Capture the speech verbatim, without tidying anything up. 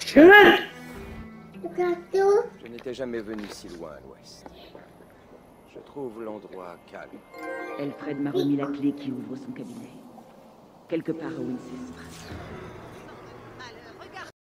Je n'étais jamais venu si loin à l'ouest. Je trouve l'endroit calme. Elfred m'a remis la clé qui ouvre son cabinet. Quelque part à Winchester.